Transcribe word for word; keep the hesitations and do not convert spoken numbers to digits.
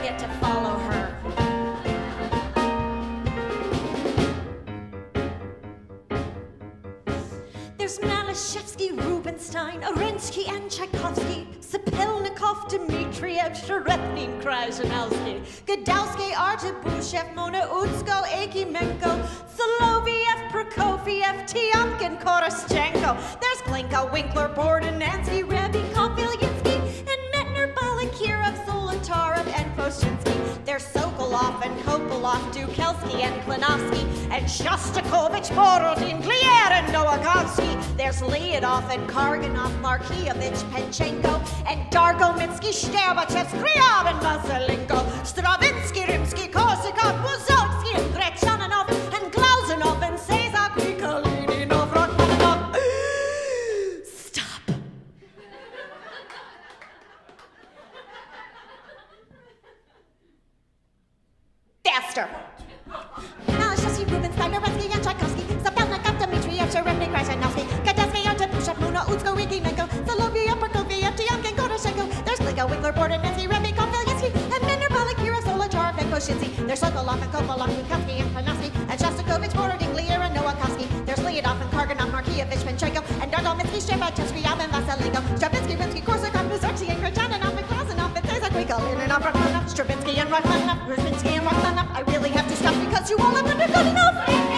get to follow her. There's Malashevsky, Rubinstein, Orensky, and Tschaikowsky, Sapelnikov, Dmitriev, Sherethnin, Krasnowski, Godowsky, Artabushev, Mona Utsko, Akimenko, Soloviev, Prokofiev, Tiomkin, Koroschenko. There's Glinka, Winkler, Borden, Nancy, Rebikov, Ilyinsky, and Metner, Balakirov, Zolotarov, and Poshinsky. There's Sokolov and Kopolov, Dukelski and Klinovsky, and Shostakovich, Borodin, Glier, and Nowakovsky. There's Leonov and Karganov, Markievich, Penchenko, and Dargominsky, Shterbachev, Skryab, and Vaselenko, Stravinsky, Rimsky, Korsakov, Muzovsky, and Gretchanov, and Glauzanov, and Sezak, Mikolinov, Rachmaninoff. Stop. Faster. Malashevsky, Rubinstein, Orensky, and Tschaikowsky, Sapelnikov, Dmitriev, Sherevny, Krasnowski, Godowsky, Artabushev, Muna, Utsko, Akimenko, Soloviev, Prokofiev, Tiomkin, Koroschenko. There's Glinka, Winkler, Borden, Nancy, Rebikov, Ilyinsky, and Metner, Balakirov, Zolotarov, and Poshinsky. There's Sokolov and Kopolov, Dukelski, and Klinovsky, and Shostakovich, Borodin, Glier, and Nowakovsky. There's Leonov and Karganov, Markievich, Penchenko, and Dargominsky, Shterbachev, Skryab, and Vaselenko, Stravinsky, Rimsky, Korsakov, Muzovsky, and Gretchanov, and Glauzanov, and Sezak, Mikolinov, Rachmaninoff, Stravinsky, and Rachmaninoff, Rubinstein, and Rachmaninoff. I really have to stop because you all have undergone enough.